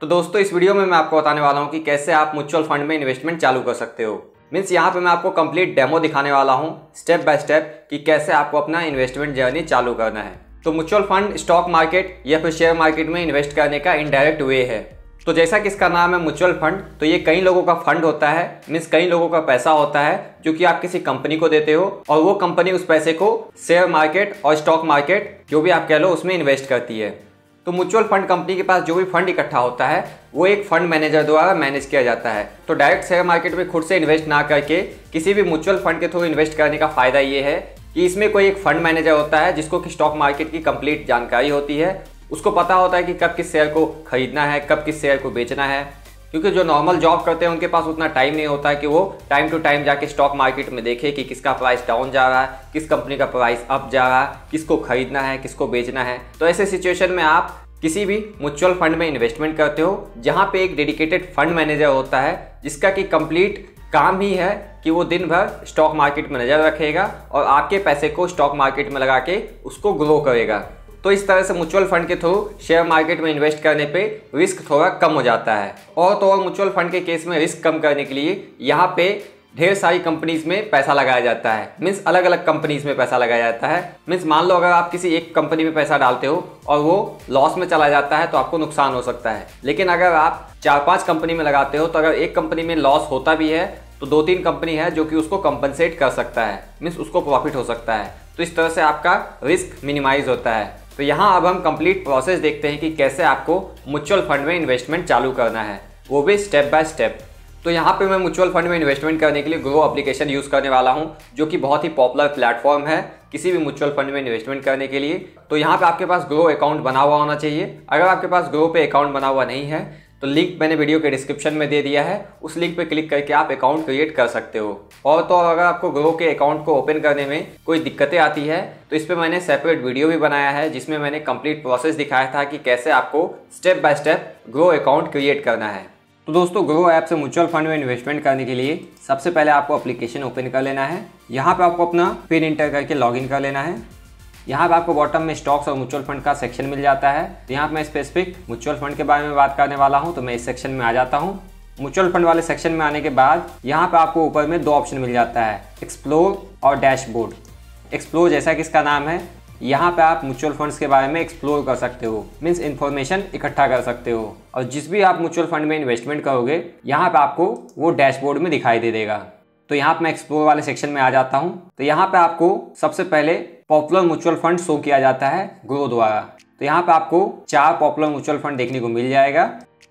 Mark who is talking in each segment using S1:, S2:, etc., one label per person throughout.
S1: तो दोस्तों इस वीडियो में मैं आपको बताने वाला हूं कि कैसे आप म्यूचुअल फंड में इन्वेस्टमेंट चालू कर सकते हो। मीन्स यहाँ पे मैं आपको कंप्लीट डेमो दिखाने वाला हूं स्टेप बाय स्टेप कि कैसे आपको अपना इन्वेस्टमेंट जर्नी चालू करना है। तो म्यूचुअल फंड स्टॉक मार्केट या फिर शेयर मार्केट में इन्वेस्ट करने का इनडायरेक्ट वे है। तो जैसा कि इसका नाम है म्यूचुअल फंड, तो ये कई लोगों का फंड होता है। मीन्स कई लोगों का पैसा होता है जो कि आप किसी कंपनी को देते हो और वो कंपनी उस पैसे को शेयर मार्केट और स्टॉक मार्केट जो भी आप कह लो उसमें इन्वेस्ट करती है। तो म्यूचुअल फंड कंपनी के पास जो भी फंड इकट्ठा होता है वो एक फंड मैनेजर द्वारा मैनेज किया जाता है। तो डायरेक्ट शेयर मार्केट में खुद से इन्वेस्ट ना करके किसी भी म्यूचुअल फंड के थ्रू इन्वेस्ट करने का फायदा ये है कि इसमें कोई एक फंड मैनेजर होता है जिसको कि स्टॉक मार्केट की कंप्लीट जानकारी होती है। उसको पता होता है कि कब किस शेयर को खरीदना है, कब किस शेयर को बेचना है। क्योंकि जो नॉर्मल जॉब करते हैं उनके पास उतना टाइम नहीं होता है कि वो टाइम टू टाइम जाके स्टॉक मार्केट में देखे कि किसका प्राइस डाउन जा रहा है, किस कंपनी का प्राइस अप जा रहा है, किसको खरीदना है, किसको बेचना है। तो ऐसे सिचुएशन में आप किसी भी म्यूचुअल फंड में इन्वेस्टमेंट करते हो जहाँ पे एक डेडिकेटेड फंड मैनेजर होता है जिसका कि कंप्लीट काम ही है कि वो दिन भर स्टॉक मार्केट में नज़र रखेगा और आपके पैसे को स्टॉक मार्केट में लगा के उसको ग्रो करेगा। तो इस तरह से म्यूचुअल फंड के थ्रू शेयर मार्केट में इन्वेस्ट करने पे रिस्क थोड़ा कम हो जाता है। और तो और म्यूचुअल फंड के केस में रिस्क कम करने के लिए यहाँ पे ढेर सारी कंपनीज में पैसा लगाया जाता है। मीन्स अलग अलग कंपनीज में पैसा लगाया जाता है। मीन्स मान लो अगर आप किसी एक कंपनी में पैसा डालते हो और वो लॉस में चला जाता है तो आपको नुकसान हो सकता है। लेकिन अगर आप 4-5 कंपनी में लगाते हो तो अगर एक कंपनी में लॉस होता भी है तो 2-3 कंपनी है जो कि उसको कंपनसेट कर सकता है। मीन्स उसको प्रॉफिट हो सकता है। तो इस तरह से आपका रिस्क मिनिमाइज होता है। तो यहाँ अब हम कंप्लीट प्रोसेस देखते हैं कि कैसे आपको म्यूचुअल फंड में इन्वेस्टमेंट चालू करना है, वो भी स्टेप बाय स्टेप। तो यहाँ पे मैं म्यूचुअल फंड में इन्वेस्टमेंट करने के लिए ग्रो एप्लीकेशन यूज़ करने वाला हूँ जो कि बहुत ही पॉपुलर प्लेटफॉर्म है किसी भी म्यूचुअल फंड में इन्वेस्टमेंट करने के लिए। तो यहाँ पे आपके पास ग्रो अकाउंट बना हुआ होना चाहिए। अगर आपके पास ग्रो पे अकाउंट बना हुआ नहीं है तो लिंक मैंने वीडियो के डिस्क्रिप्शन में दे दिया है, उस लिंक पे क्लिक करके आप अकाउंट क्रिएट कर सकते हो। और तो अगर आपको ग्रो के अकाउंट को ओपन करने में कोई दिक्कतें आती है तो इस पर मैंने सेपरेट वीडियो भी बनाया है जिसमें मैंने कंप्लीट प्रोसेस दिखाया था कि कैसे आपको step by step Groww account create करना है। तो दोस्तों ग्रो ऐप से म्यूचुअल फंड में इन्वेस्टमेंट करने के लिए सबसे पहले आपको एप्लीकेशन ओपन कर लेना है। यहाँ पे आपको अपना पिन इंटर करके लॉगिन कर लेना है। यहाँ पे आपको बॉटम में स्टॉक्स और म्यूचुअल फंड का सेक्शन मिल जाता है। तो यहाँ पे मैं स्पेसिफिक म्यूचुअल फंड के बारे में बात करने वाला हूँ तो मैं इस सेक्शन में आ जाता हूँ। म्यूचुअल फंड वाले सेक्शन में आने के बाद यहाँ पे आपको ऊपर में 2 ऑप्शन मिल जाता है, एक्सप्लोर और डैशबोर्ड। एक्सप्लोर जैसा कि इसका नाम है, यहाँ पे आप म्यूचुअल फंड्स के बारे में एक्सप्लोर कर सकते हो। मीन्स इन्फॉर्मेशन इकट्ठा कर सकते हो और जिस भी आप म्यूचुअल फंड में इन्वेस्टमेंट करोगे यहाँ पे आपको वो डैशबोर्ड में दिखाई दे देगा। तो यहाँ पे मैं एक्सप्लोर वाले सेक्शन में आ जाता हूँ। तो यहाँ पे आपको सबसे पहले पॉपुलर म्यूचुअल फंड शो किया जाता है ग्रो द्वारा। तो यहाँ पे आपको 4 पॉपुलर म्यूचुअल फंड देखने को मिल जाएगा।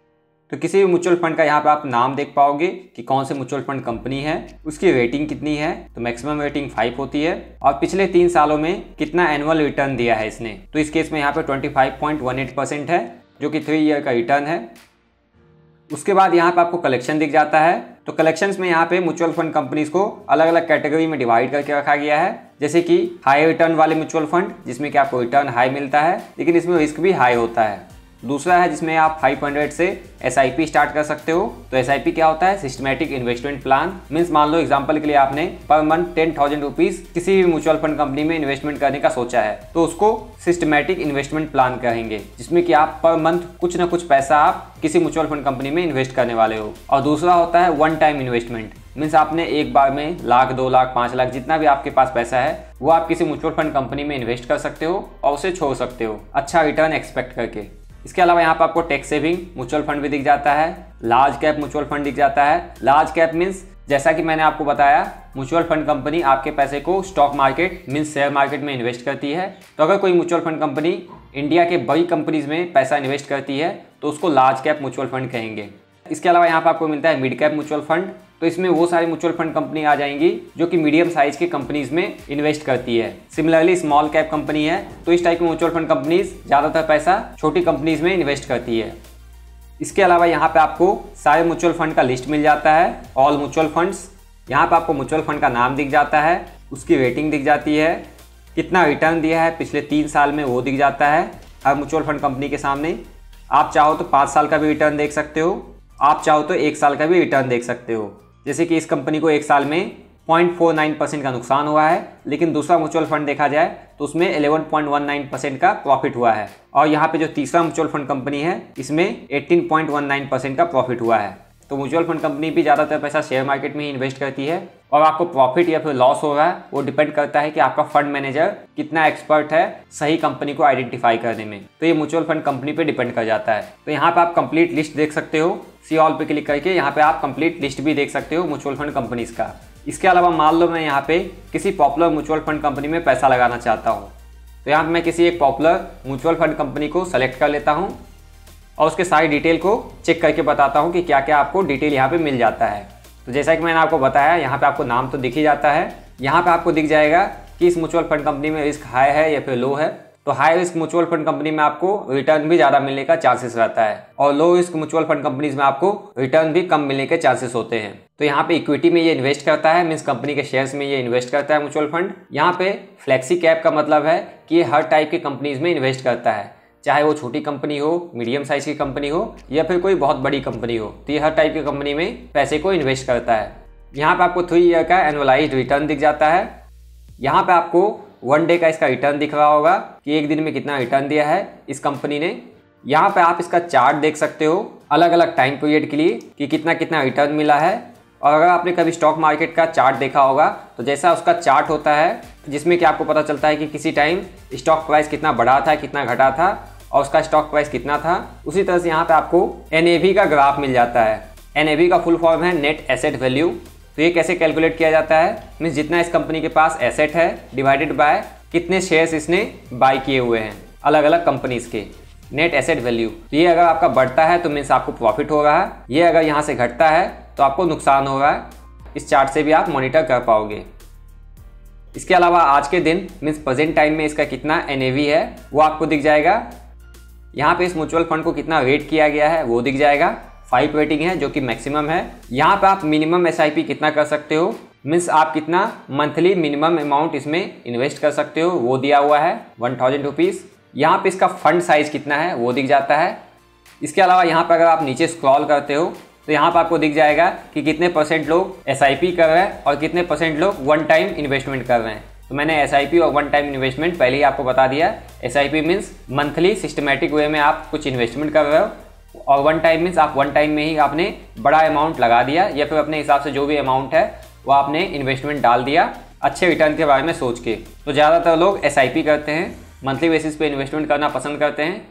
S1: तो किसी भी म्यूचुअल फंड का यहाँ पे आप नाम देख पाओगे कि कौन से म्यूचुअल फंड कंपनी है, उसकी रेटिंग कितनी है। तो मैक्सिमम रेटिंग 5 होती है और पिछले 3 सालों में कितना एनुअल रिटर्न दिया है इसने। तो इस केस में यहाँ पे 25.18% है जो कि 3 ईयर का रिटर्न है। उसके बाद यहाँ पे आपको कलेक्शन दिख जाता है। तो कलेक्शंस में यहाँ पे म्यूचुअल फंड कंपनीज को अलग अलग कैटेगरी में डिवाइड करके रखा गया है। जैसे कि हाई रिटर्न वाले म्यूचुअल फंड जिसमें कि आपको रिटर्न हाई मिलता है लेकिन इसमें रिस्क भी हाई होता है। दूसरा है जिसमें आप 500 से SIP स्टार्ट कर सकते हो। तो SIP क्या होता है, सिस्टमेटिक इन्वेस्टमेंट प्लान। मीन्स मान लो एग्जांपल के लिए आपने पर मंथ 10,000 रुपीज किसी भी म्यूचुअल फंड कंपनी में इन्वेस्टमेंट करने का सोचा है तो उसको सिस्टमेटिक इन्वेस्टमेंट प्लान कहेंगे, जिसमें कि आप पर मंथ कुछ ना कुछ पैसा आप किसी म्यूचुअल फंड कंपनी में इन्वेस्ट करने वाले हो। और दूसरा होता है वन टाइम इन्वेस्टमेंट। मीन्स आपने एक बार में 1 लाख 2 लाख 5 लाख जितना भी आपके पास पैसा है वो आप किसी म्यूचुअल फंड कंपनी में इन्वेस्ट कर सकते हो और उसे छोड़ सकते हो अच्छा रिटर्न एक्सपेक्ट करके। इसके अलावा यहाँ पर आपको टैक्स सेविंग म्यूचुअल फंड भी दिख जाता है, लार्ज कैप म्यूचुअल फंड दिख जाता है। लार्ज कैप मीन्स जैसा कि मैंने आपको बताया म्यूचुअल फंड कंपनी आपके पैसे को stock market means share market में इन्वेस्ट करती है। तो अगर कोई म्यूचुअल फंड कंपनी इंडिया के बड़ी कंपनीज में पैसा इन्वेस्ट करती है तो उसको लार्ज कैप म्यूचुअल फंड कहेंगे। इसके अलावा यहाँ पर आपको मिलता है मिड कैप म्यूचुअल फंड। तो इसमें वो सारी म्यूचुअल फंड कंपनी आ जाएंगी जो कि मीडियम साइज के कंपनीज में इन्वेस्ट करती है। सिमिलरली स्मॉल कैप कंपनी है तो इस टाइप की म्यूचुअल फंड कंपनीज ज़्यादातर पैसा छोटी कंपनीज में इन्वेस्ट करती है। इसके अलावा यहाँ पे आपको सारे म्यूचुअल फंड का लिस्ट मिल जाता है, ऑल म्यूचुअल फंड्स। यहाँ पे आपको म्यूचुअल फंड का नाम दिख जाता है, उसकी रेटिंग दिख जाती है, कितना रिटर्न दिया है पिछले 3 साल में वो दिख जाता है हर म्यूचुअल फंड कंपनी के सामने। आप चाहो तो 5 साल का भी रिटर्न देख सकते हो, आप चाहो तो 1 साल का भी रिटर्न देख सकते हो। जैसे कि इस कंपनी को 1 साल में 0.49% का नुकसान हुआ है, लेकिन दूसरा म्यूचुअल फंड देखा जाए तो उसमें 11.19% का प्रॉफिट हुआ है। और यहाँ पे जो तीसरा म्यूचुअल फंड कंपनी है इसमें 18.19% का प्रॉफिट हुआ है। तो म्यूचुअल फंड कंपनी भी ज़्यादातर पैसा शेयर मार्केट में ही इन्वेस्ट करती है, और आपको प्रॉफिट या फिर लॉस हो रहा है वो डिपेंड करता है कि आपका फंड मैनेजर कितना एक्सपर्ट है सही कंपनी को आइडेंटिफाई करने में। तो ये म्यूचुअल फंड कंपनी पे डिपेंड कर जाता है। तो यहाँ पे आप कंप्लीट लिस्ट देख सकते हो, सी ऑल पे क्लिक करके यहाँ पे आप कंप्लीट लिस्ट भी देख सकते हो म्यूचुअल फंड कंपनीज का। इसके अलावा मान लो मैं यहाँ पे किसी पॉपुलर म्यूचुअल फंड कंपनी में पैसा लगाना चाहता हूँ, तो यहाँ पे मैं किसी एक पॉपुलर म्यूचुअल फंड कंपनी को सेलेक्ट कर लेता हूँ और उसके सारी डिटेल को चेक करके बताता हूँ कि क्या क्या आपको डिटेल यहाँ पे मिल जाता है। तो जैसा कि मैंने आपको बताया, यहाँ पे आपको नाम तो दिख ही जाता है। यहाँ पे आपको दिख जाएगा कि इस म्यूचुअल फंड कंपनी में रिस्क हाई है या फिर लो है। तो high risk mutual fund company में आपको रिटर्न भी ज़्यादा मिलने का चांसेस रहता है, और low risk mutual fund companies में आपको रिटर्न भी कम मिलने के चांसेस होते हैं। तो यहाँ पे इक्विटी में ये इन्वेस्ट करता है, मीन्स कंपनी के शेयर्स में ये इन्वेस्ट करता है म्यूचुअल फंड। यहाँ पे फ्लेक्सी कैप का मतलब है कि ये हर टाइप की कंपनीज में इन्वेस्ट करता है, चाहे वो छोटी कंपनी हो, मीडियम साइज की कंपनी हो या फिर कोई बहुत बड़ी कंपनी हो। तो ये हर टाइप की कंपनी में पैसे को इन्वेस्ट करता है। यहाँ पे आपको 3 ईयर का एनुअलाइज्ड रिटर्न दिख जाता है। यहाँ पे आपको 1 डे का इसका रिटर्न दिख रहा होगा कि एक दिन में कितना रिटर्न दिया है इस कंपनी ने। यहाँ पे आप इसका चार्ट देख सकते हो अलग अलग टाइम पीरियड के लिए कि कितना कितना रिटर्न मिला है। और अगर आपने कभी स्टॉक मार्केट का चार्ट देखा होगा तो जैसा उसका चार्ट होता है जिसमें कि आपको पता चलता है कि किसी टाइम स्टॉक प्राइस कितना बढ़ा था, कितना घटा था और उसका स्टॉक प्राइस कितना था, उसी तरह से यहाँ पे आपको NAV का ग्राफ मिल जाता है। NAV का फुल फॉर्म है नेट एसेट वैल्यू। तो ये कैसे कैलकुलेट किया जाता है, मीन्स जितना इस कंपनी के पास एसेट है डिवाइडेड बाय कितने शेयर्स इसने बाय किए हुए हैं अलग अलग कंपनीज के, नेट एसेट वैल्यू। तो ये अगर आपका बढ़ता है तो मीन्स आपको प्रॉफिट हो रहा है, ये अगर यहाँ से घटता है तो आपको नुकसान हो रहा है। इस चार्ट से भी आप मॉनिटर कर पाओगे। इसके अलावा आज के दिन मीन्स प्रेजेंट टाइम में इसका कितना NAV है वो आपको दिख जाएगा। यहाँ पे इस म्यूचुअल फंड को कितना रेट किया गया है वो दिख जाएगा। 5 रेटिंग है जो कि मैक्सिमम है। यहाँ पे आप मिनिमम SIP कितना कर सकते हो, मीन्स आप कितना मंथली मिनिमम अमाउंट इसमें इन्वेस्ट कर सकते हो वो दिया हुआ है 1000 रुपीज़। यहाँ पे इसका फंड साइज कितना है वो दिख जाता है। इसके अलावा यहाँ पर अगर आप नीचे स्क्रॉल करते हो तो यहाँ पर आपको दिख जाएगा कि कितने % लोग SIP कर रहे हैं और कितने % लोग 1 टाइम इन्वेस्टमेंट कर रहे हैं। तो मैंने SIP और 1 टाइम इन्वेस्टमेंट पहले ही आपको बता दिया। SIP means monthly systematic way में आप कुछ इन्वेस्टमेंट कर रहे हो, और 1 टाइम मीन्स आप 1 टाइम में ही आपने बड़ा अमाउंट लगा दिया या फिर अपने हिसाब से जो भी अमाउंट है वो आपने इन्वेस्टमेंट डाल दिया अच्छे रिटर्न के बारे में सोच के। तो ज़्यादातर लोग SIP करते हैं, मंथली बेसिस पे इन्वेस्टमेंट करना पसंद करते हैं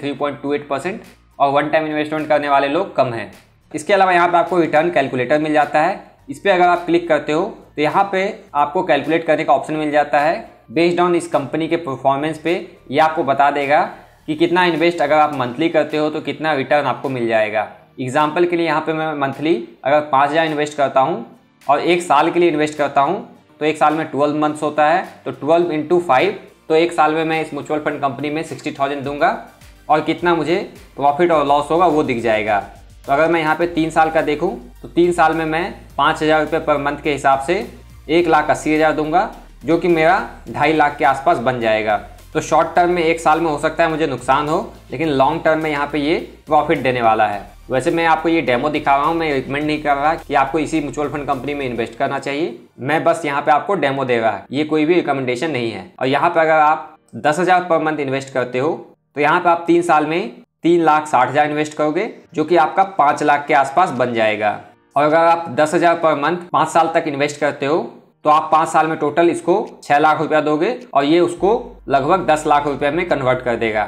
S1: 93.28%, और 1 टाइम इन्वेस्टमेंट करने वाले लोग कम हैं। इसके अलावा यहाँ पे आपको रिटर्न कैलकुलेटर मिल जाता है। इस पर अगर आप क्लिक करते हो तो यहाँ पे आपको कैलकुलेट करने का ऑप्शन मिल जाता है। बेस्ड ऑन इस कंपनी के परफॉर्मेंस पे ये आपको बता देगा कि कितना इन्वेस्ट अगर आप मंथली करते हो तो कितना रिटर्न आपको मिल जाएगा। एग्जाम्पल के लिए यहाँ पे मैं मंथली अगर 5000 इन्वेस्ट करता हूँ और 1 साल के लिए इन्वेस्ट करता हूँ तो 1 साल में 12 मंथ्स होता है, तो 12 × 5, तो 1 साल में मैं इस म्यूचुअल फंड कंपनी में 60,000 दूंगा और कितना मुझे प्रॉफिट और लॉस होगा वो दिख जाएगा। तो अगर मैं यहाँ पे 3 साल का देखूँ तो 3 साल में मैं 5000 रुपये पर मंथ के हिसाब से 1,80,000 दूंगा, जो कि मेरा 2.5 लाख के आसपास बन जाएगा। तो शॉर्ट टर्म में 1 साल में हो सकता है मुझे नुकसान हो, लेकिन लॉन्ग टर्म में यहाँ पे ये प्रॉफिट देने वाला है। वैसे मैं आपको ये डेमो दिखा रहा हूँ, मैं रिकमेंड नहीं कर रहा कि आपको इसी म्यूचुअल फंड कंपनी में इन्वेस्ट करना चाहिए। मैं बस यहाँ पे आपको डेमो दे रहा है, ये कोई भी रिकमेंडेशन नहीं है। और यहाँ पे अगर आप 10,000 पर मंथ इन्वेस्ट करते हो तो यहाँ पे आप 3 साल में 3,60,000 इन्वेस्ट करोगे, जो कि आपका 5 लाख के आसपास बन जाएगा। और अगर आप 10,000 पर मंथ 5 साल तक इन्वेस्ट करते हो तो आप 5 साल में टोटल इसको 6 लाख रुपया दोगे और ये उसको लगभग 10 लाख रुपये में कन्वर्ट कर देगा।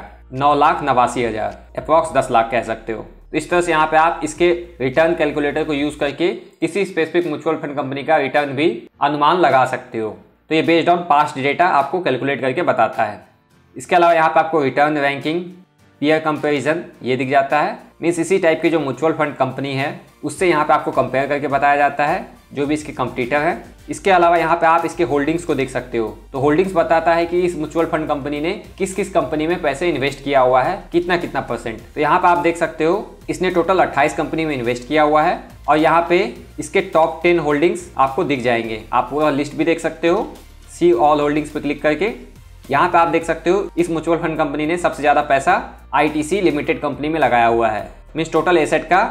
S1: 9,89,000 अप्रॉक्स 10 लाख कह सकते हो। तो इस तरह से यहाँ पे आप इसके रिटर्न कैलकुलेटर को यूज करके किसी स्पेसिफिक म्यूचुअल फंड कंपनी का रिटर्न भी अनुमान लगा सकते हो। तो ये बेस्ड ऑन पास्ट डेटा आपको कैलकुलेट करके बताता है। इसके अलावा यहाँ पे आपको रिटर्न रैंकिंग, पीयर कंपैरिजन ये दिख जाता है। मीन्स इसी टाइप की जो म्यूचुअल फंड कंपनी है उससे यहाँ पे आपको कंपेयर करके बताया जाता है जो भी इसके कंपटीटर है। इसके अलावा यहाँ पे आप इसके होल्डिंग्स को देख सकते हो। तो होल्डिंग्स बताता है कि इस म्यूचुअल फंड कंपनी ने किस किस कंपनी में पैसे इन्वेस्ट किया हुआ है, कितना कितना %। तो यहाँ पे आप देख सकते हो इसने टोटल 28 कंपनी में इन्वेस्ट किया हुआ है और यहाँ पे इसके टॉप 10 होल्डिंग्स आपको दिख जाएंगे। आप पूरा लिस्ट भी देख सकते हो, सी ऑल होल्डिंग्स पे क्लिक करके। यहाँ पे आप देख सकते हो इस म्यूचुअल फंड कंपनी ने सबसे ज्यादा पैसा ITC लिमिटेड कंपनी में लगाया हुआ है। मीन्स टोटल एसेट का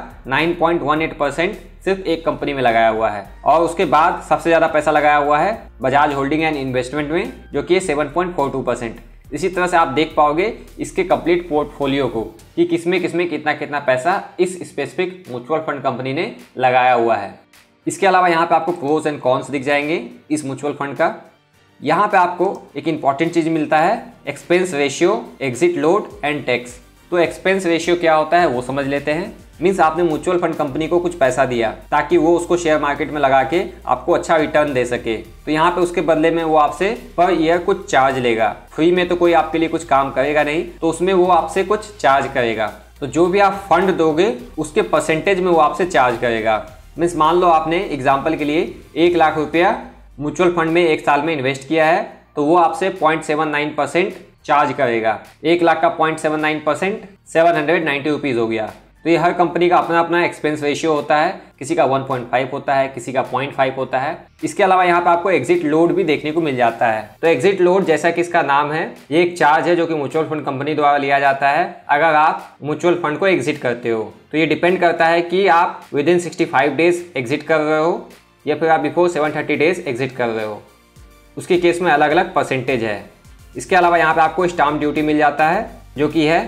S1: 9.18% सिर्फ एक कंपनी में लगाया हुआ है। और उसके बाद सबसे ज़्यादा पैसा लगाया हुआ है बजाज होल्डिंग एंड इन्वेस्टमेंट में, जो कि 7.42%। इसी तरह से आप देख पाओगे इसके कंप्लीट पोर्टफोलियो को कि किसमें किसमें कितना कितना पैसा इस स्पेसिफिक म्यूचुअल फंड कंपनी ने लगाया हुआ है। इसके अलावा यहाँ पे आपको प्रोज एंड कॉन्स दिख जाएंगे इस म्यूचुअल फंड का। यहाँ पे आपको एक इंपॉर्टेंट चीज़ मिलता है, expense ratio, exit load and tax. तो एक्सपेंस रेशियो क्या होता है वो समझ लेते हैं। मीन्स आपने म्यूचुअल फंड कंपनी को कुछ पैसा दिया ताकि वो उसको शेयर मार्केट में लगा के आपको अच्छा रिटर्न दे सके, तो यहाँ पे उसके बदले में वो आपसे पर ईयर कुछ चार्ज लेगा। फ्री में तो कोई आपके लिए कुछ काम करेगा नहीं, तो उसमें वो आपसे कुछ चार्ज करेगा। तो जो भी आप फंड दोगे उसके परसेंटेज में वो आपसे चार्ज करेगा। मीन्स मान लो आपने एग्जाम्पल के लिए 1 लाख रुपया म्यूचुअल फंड में 1 साल में इन्वेस्ट किया है, तो वो आपसे 0.79% चार्ज करेगा। 1 लाख का 0.79% 790 रुपीज़ हो गया। तो ये हर कंपनी का अपना अपना एक्सपेंस रेशियो होता है, किसी का 1.5 होता है, किसी का 0.5 होता है। इसके अलावा यहाँ पे आपको एग्जिट लोड भी देखने को मिल जाता है। तो एग्जिट लोड जैसा कि इसका नाम है, ये एक चार्ज है जो कि म्यूचुअल फंड कंपनी द्वारा लिया जाता है अगर आप म्यूचुअल फंड को एग्जिट करते हो। तो ये डिपेंड करता है कि आप विदिन 65 डेज एग्जिट कर रहे हो या फिर आप बिफोर 730 डेज एग्जिट कर रहे हो। उसके केस में अलग अलग परसेंटेज है। इसके अलावा यहाँ पे आपको स्टाम्प ड्यूटी मिल जाता है जो कि है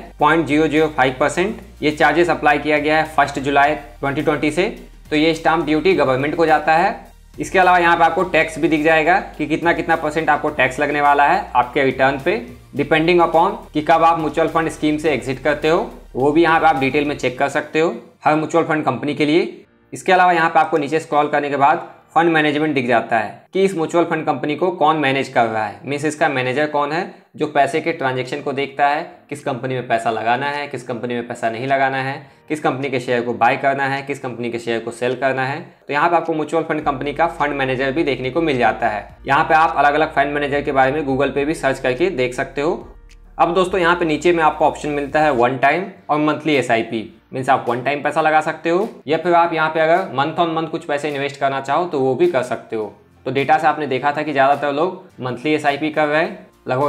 S1: 0.005%। ये चार्जेस अप्लाई किया गया है 1 जुलाई 2020 से, तो ये स्टाम्प ड्यूटी गवर्नमेंट को जाता है। इसके अलावा यहाँ पे आपको टैक्स भी दिख जाएगा कि कितना कितना % आपको टैक्स लगने वाला है आपके रिटर्न पे, डिपेंडिंग अपॉन कि कब आप म्यूचुअल फंड स्कीम से एग्जिट करते हो। वो भी यहाँ पे आप डिटेल में चेक कर सकते हो हर म्यूचुअल फंड कंपनी के लिए। इसके अलावा यहाँ पे आपको नीचे स्क्रॉल करने के बाद फंड मैनेजमेंट दिख जाता है कि इस म्यूचुअल फंड कंपनी को कौन मैनेज कर रहा है। मीन्स इसका मैनेजर कौन है जो पैसे के ट्रांजैक्शन को देखता है, किस कंपनी में पैसा लगाना है, किस कंपनी में पैसा नहीं लगाना है, किस कंपनी के शेयर को बाय करना है, किस कंपनी के शेयर को सेल करना है। तो यहाँ पे आपको म्यूचुअल फंड कंपनी का फंड मैनेजर भी देखने को मिल जाता है। यहाँ पे आप अलग अलग फंड मैनेजर के बारे में गूगल पे भी सर्च करके देख सकते हो। अब दोस्तों यहाँ पे नीचे में आपको ऑप्शन मिलता है वन टाइम और मंथली SIP। मीन्स आप वन टाइम पैसा लगा सकते हो या फिर आप यहाँ पे अगर मंथ ऑन मंथ कुछ पैसे इन्वेस्ट करना चाहो तो वो भी कर सकते हो। तो डेटा से आपने देखा था कि ज़्यादातर लोग मंथली SIP कर रहे हैं, लगभग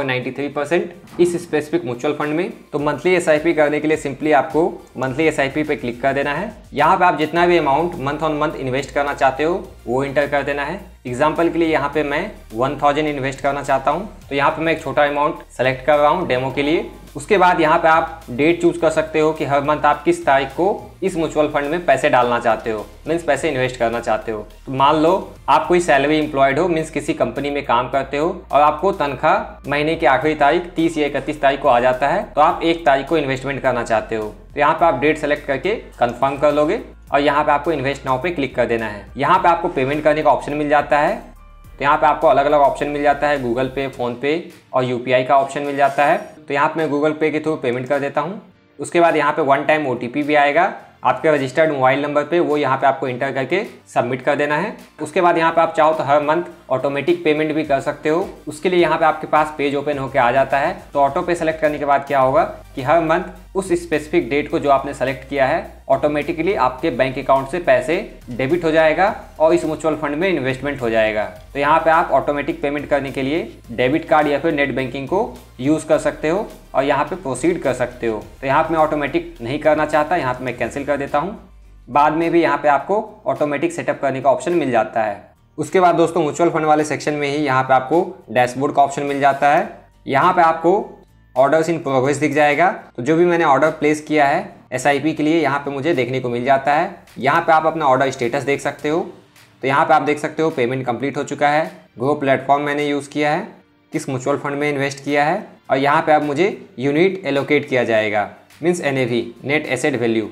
S1: 93% इस स्पेसिफिक म्यूचुअल फंड में। तो मंथली SIP करने के लिए सिंपली आपको मंथली SIP पे क्लिक कर देना है। यहाँ पे आप जितना भी amount month on month invest करना चाहते हो वो इंटर कर देना है। एग्जाम्पल के लिए यहाँ पे मैं 1000 इन्वेस्ट करना चाहता हूँ, तो यहाँ पे मैं एक छोटा अमाउंट सेलेक्ट कर रहा हूँ डेमो के लिए। उसके बाद यहाँ पे आप डेट चूज कर सकते हो कि हर मंथ आप किस तारीख को इस म्यूचुअल फंड में पैसे डालना चाहते हो, मीन्स पैसे इन्वेस्ट करना चाहते हो। तो मान लो आप कोई सैलरी एम्प्लॉयड हो, मीन्स किसी कंपनी में काम करते हो और आपको तनख्वाह महीने की आखिरी तारीख 30 या 31 तारीख को आ जाता है, तो आप 1 तारीख को इन्वेस्टमेंट करना चाहते हो। तो यहाँ पे आप डेट सेलेक्ट करके कंफर्म कर लोगे और यहाँ पे आपको इन्वेस्ट नाउ पे क्लिक कर देना है। यहाँ पे आपको पेमेंट करने का ऑप्शन मिल जाता है। तो यहाँ पे आपको अलग अलग ऑप्शन मिल जाता है, गूगल पे, फोन पे और UPI का ऑप्शन मिल जाता है। तो यहाँ पे मैं गूगल पे के थ्रू पेमेंट कर देता हूँ। उसके बाद यहाँ पे वन टाइम OTP भी आएगा आपके रजिस्टर्ड मोबाइल नंबर पे, वो यहाँ पे आपको इंटर करके सबमिट कर देना है। उसके बाद यहाँ पे आप चाहो तो हर मंथ ऑटोमेटिक पेमेंट भी कर सकते हो। उसके लिए यहाँ पे आपके पास पेज ओपन होकर आ जाता है। तो ऑटो पे सेलेक्ट करने के बाद क्या होगा कि हर मंथ उस स्पेसिफिक डेट को जो आपने सेलेक्ट किया है ऑटोमेटिकली आपके बैंक अकाउंट से पैसे डेबिट हो जाएगा और इस म्यूचुअल फंड में इन्वेस्टमेंट हो जाएगा। तो यहाँ पे आप ऑटोमेटिक पेमेंट करने के लिए डेबिट कार्ड या फिर नेट बैंकिंग को यूज़ कर सकते हो और यहाँ पे प्रोसीड कर सकते हो। तो यहाँ पे मैं ऑटोमेटिक नहीं करना चाहता, यहाँ पे मैं कैंसिल कर देता हूँ। बाद में भी यहाँ पे आपको ऑटोमेटिक सेटअप करने का ऑप्शन मिल जाता है। उसके बाद दोस्तों म्यूचुअल फंड वाले सेक्शन में ही यहाँ पे आपको डैशबोर्ड का ऑप्शन मिल जाता है। यहाँ पे आपको ऑर्डर्स इन प्रोग्रेस दिख जाएगा। तो जो भी मैंने ऑर्डर प्लेस किया है SIP के लिए यहाँ पे मुझे देखने को मिल जाता है। यहाँ पे आप अपना ऑर्डर स्टेटस देख सकते हो। तो यहाँ पे आप देख सकते हो पेमेंट कंप्लीट हो चुका है, ग्रो प्लेटफॉर्म मैंने यूज़ किया है, किस म्यूचुअल फंड में इन्वेस्ट किया है और यहाँ पे अब मुझे यूनिट एलोकेट किया जाएगा, means NAV, net asset value.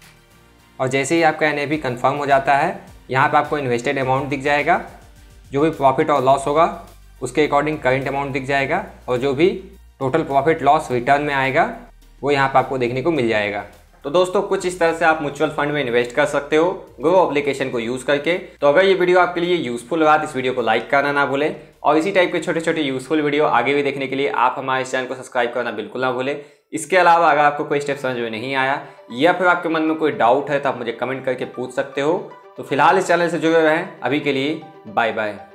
S1: और जैसे ही आपका NAV कंफर्म हो जाता है यहाँ पे आपको इन्वेस्टेड अमाउंट दिख जाएगा। जो भी प्रॉफिट और लॉस होगा उसके अकॉर्डिंग करंट अमाउंट दिख जाएगा और जो भी टोटल प्रॉफिट लॉस रिटर्न में आएगा वो यहाँ पे आपको देखने को मिल जाएगा। तो दोस्तों कुछ इस तरह से आप म्यूचुअल फंड में इन्वेस्ट कर सकते हो ग्रो एप्लीकेशन को यूज़ करके। तो अगर ये वीडियो आपके लिए यूज़फुल रहा तो इस वीडियो को लाइक करना ना भूलें और इसी टाइप के छोटे छोटे यूज़फुल वीडियो आगे भी देखने के लिए आप हमारे इस चैनल को सब्सक्राइब करना बिल्कुल ना भूलें। इसके अलावा अगर आपको कोई स्टेप समझ में नहीं आया या फिर आपके मन में कोई डाउट है तो आप मुझे कमेंट करके पूछ सकते हो। तो फिलहाल इस चैनल से जुड़े रहें। अभी के लिए बाय बाय।